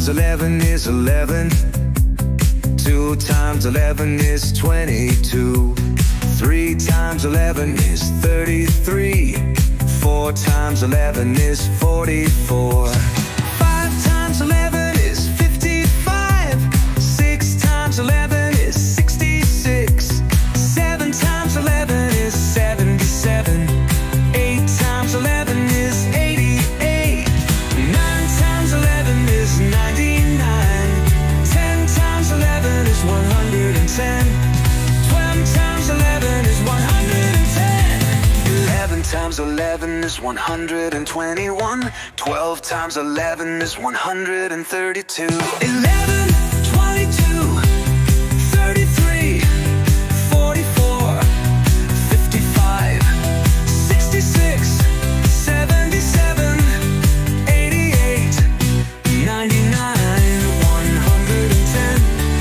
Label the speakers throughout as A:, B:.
A: times 11 is 11. 2 times 11 is 22. 3 times 11 is 33. 4 times 11 is 44. 5 times 11 is 55. 6 times 11 is 66. 7 times 11 is 77. 8 times 11 is 88. 9 times 11 is 99. 10 times 11 is 110. 12 times 11 is 110. 11 times 11 is 121. 12 times 11 is 132. 11, 22, 33, 44, 55, 66, 77, 88, 99, 110,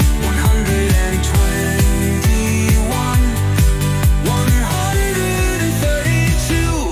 A: 121, 132.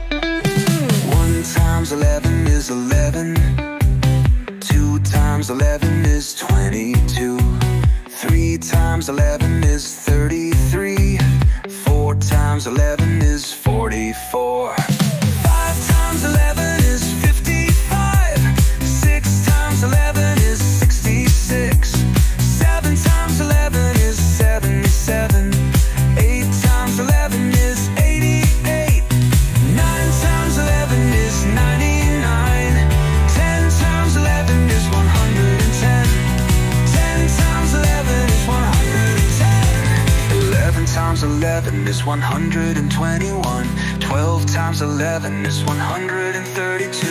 A: 1 times 11 is 11. 2 times 11 is 22. 3 times 11 is 33. 4 times 11 is 44. 5 times 11 is 55. 6 times 11 is 66. 7 times 11 is 77. 8 times 11 is 88. 9 times 11 is 99. 10 times 11 is 110. 10 times 11 is 110. 11 times 11 is 121. 12 times 11 is 132.